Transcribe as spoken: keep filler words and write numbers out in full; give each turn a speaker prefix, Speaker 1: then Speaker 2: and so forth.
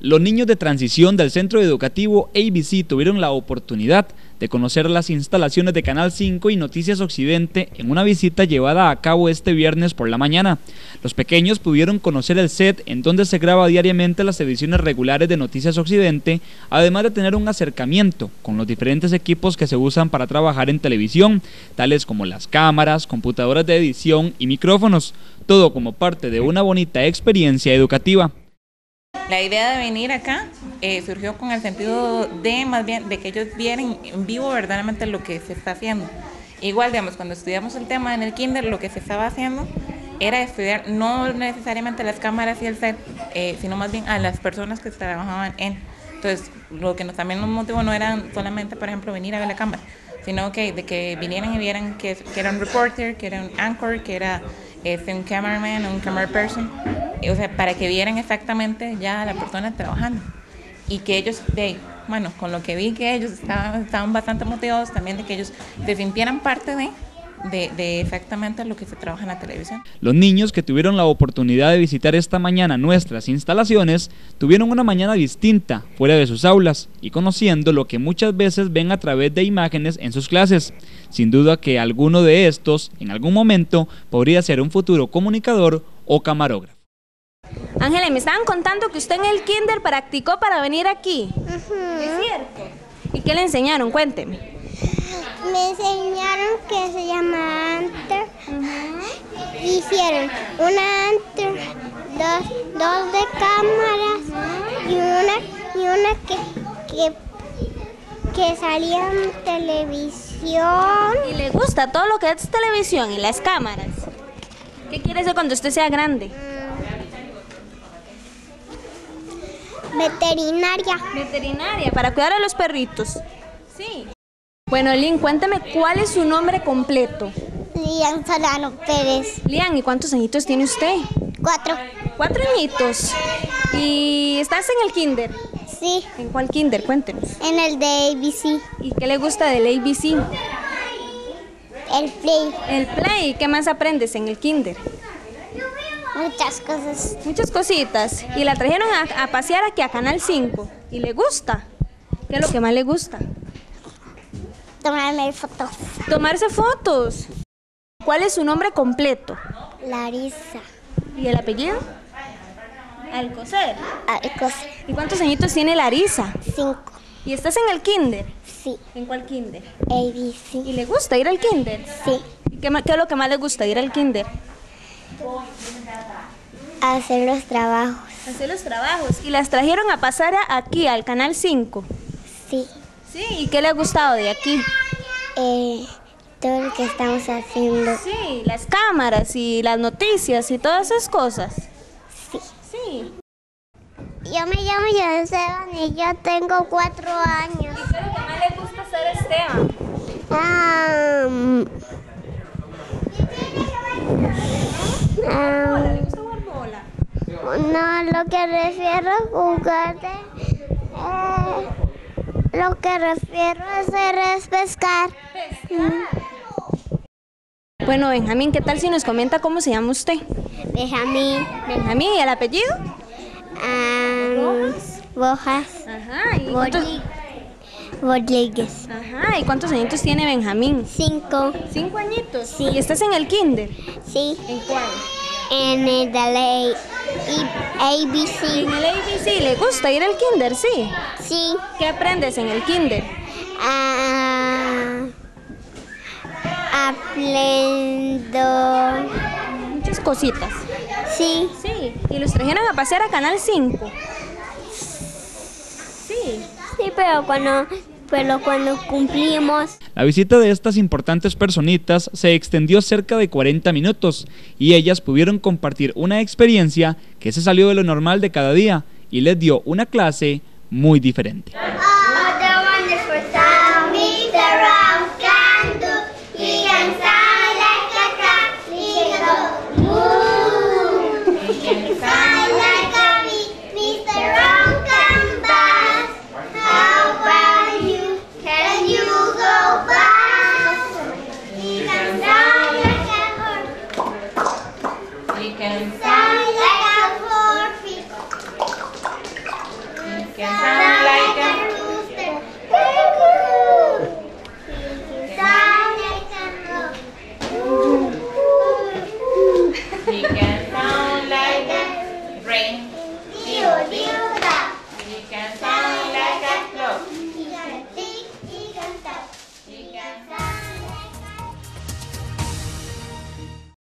Speaker 1: Los niños de transición del centro educativo A B C tuvieron la oportunidad de conocer las instalaciones de Canal cinco y Noticias Occidente en una visita llevada a cabo este viernes por la mañana. Los pequeños pudieron conocer el set en donde se graba diariamente las ediciones regulares de Noticias Occidente, además de tener un acercamiento con los diferentes equipos que se usan para trabajar en televisión, tales como las cámaras, computadoras de edición y micrófonos, todo como parte de una bonita experiencia educativa.
Speaker 2: La idea de venir acá eh, surgió con el sentido de más bien de que ellos vieran en vivo verdaderamente lo que se está haciendo. Igual, digamos, cuando estudiamos el tema en el kinder, lo que se estaba haciendo era estudiar no necesariamente las cámaras y el set, eh, sino más bien a las personas que trabajaban en. Entonces, lo que nos, también nos motivó no era solamente, por ejemplo, venir a ver la cámara, sino que de que vinieran y vieran que, que era un reporter, que era un anchor, que era este, un cameraman, un camera person. O sea, para que vieran exactamente ya a la persona trabajando y que ellos, de, bueno, con lo que vi que ellos estaban, estaban bastante motivados también de que ellos se sintieran parte de, de, de exactamente lo que se trabaja en la televisión.
Speaker 1: Los niños que tuvieron la oportunidad de visitar esta mañana nuestras instalaciones tuvieron una mañana distinta fuera de sus aulas y conociendo lo que muchas veces ven a través de imágenes en sus clases. Sin duda que alguno de estos en algún momento podría ser un futuro comunicador o camarógrafo.
Speaker 3: Ángela, me estaban contando que usted en el kinder practicó para venir aquí.
Speaker 4: Uh-huh.
Speaker 3: ¿Es cierto? ¿Y qué le enseñaron? Cuénteme.
Speaker 4: Me enseñaron que se llama Anter. Uh-huh. Hicieron una Anter, dos, dos de cámaras y una, y una que, que, que salía en televisión.
Speaker 3: ¿Y le gusta todo lo que es televisión y las cámaras? ¿Qué quiere ser cuando usted sea grande?
Speaker 4: Veterinaria.
Speaker 3: Veterinaria, para cuidar a los perritos. Sí. Bueno, Lynn, cuéntame cuál es su nombre completo.
Speaker 4: Lian Solano Pérez.
Speaker 3: Lian, ¿y cuántos añitos tiene usted?
Speaker 4: Cuatro.
Speaker 3: Cuatro añitos. ¿Y estás en el kinder?
Speaker 4: Sí.
Speaker 3: ¿En cuál kinder? Cuéntenos.
Speaker 4: En el de A B C.
Speaker 3: ¿Y qué le gusta del A B C?
Speaker 4: El play.
Speaker 3: El play. ¿Qué más aprendes en el kinder?
Speaker 4: Muchas cosas.
Speaker 3: Muchas cositas. Y la trajeron a, a pasear aquí a Canal cinco. ¿Y le gusta? ¿Qué es lo que más le gusta?
Speaker 4: Tomarme fotos.
Speaker 3: Tomarse fotos. ¿Cuál es su nombre completo?
Speaker 4: Larisa.
Speaker 3: ¿Y el apellido? Alcocer.
Speaker 4: Alcocer.
Speaker 3: ¿Y cuántos añitos tiene Larisa?
Speaker 4: Cinco.
Speaker 3: ¿Y estás en el kinder?
Speaker 4: Sí.
Speaker 3: ¿En cuál kinder?
Speaker 4: A B C.
Speaker 3: ¿Y le gusta ir al kinder?
Speaker 4: Sí.
Speaker 3: ¿Y qué, qué es lo que más le gusta ir al kinder?
Speaker 4: Hacer los trabajos.
Speaker 3: Hacer los trabajos. ¿Y las trajeron a pasar aquí al Canal cinco?
Speaker 4: Sí.
Speaker 3: Sí, ¿y qué le ha gustado de aquí?
Speaker 4: Eh, todo lo que estamos haciendo.
Speaker 3: Sí, las cámaras y las noticias y todas esas cosas.
Speaker 4: Sí.
Speaker 3: Sí.
Speaker 4: Yo me llamo Esteban y yo tengo cuatro años.
Speaker 3: ¿Y qué es lo que más le gusta hacer a Esteban?
Speaker 4: Um, um,
Speaker 3: ¿Le gusta jugar bola?
Speaker 4: No, lo que refiero a jugar de, eh, lo que refiero a hacer es pescar.
Speaker 3: Bueno, Benjamín, ¿qué tal si nos comenta cómo se llama usted?
Speaker 4: Benjamín.
Speaker 3: Benjamín, ¿y el apellido?
Speaker 4: Um, Bojas.
Speaker 3: Ajá, ¿y cuántos,
Speaker 4: Rodríguez.
Speaker 3: ajá, ¿y cuántos añitos tiene Benjamín?
Speaker 4: Cinco.
Speaker 3: ¿Cinco añitos?
Speaker 4: Sí.
Speaker 3: ¿Y estás en el kinder?
Speaker 4: Sí.
Speaker 3: ¿En cuál?
Speaker 4: En el de la A B C.
Speaker 3: ¿En el A B C? ¿Le gusta ir al kinder? Sí.
Speaker 4: Sí.
Speaker 3: ¿Qué aprendes en el kinder?
Speaker 4: Uh, aprendo.
Speaker 3: Muchas cositas.
Speaker 4: Sí.
Speaker 3: Sí. ¿Y los trajeron a pasear a Canal cinco? Sí.
Speaker 4: Sí, pero cuando, pero cuando cumplimos.
Speaker 1: La visita de estas importantes personitas se extendió cerca de cuarenta minutos y ellas pudieron compartir una experiencia que se salió de lo normal de cada día y les dio una clase muy diferente.
Speaker 2: que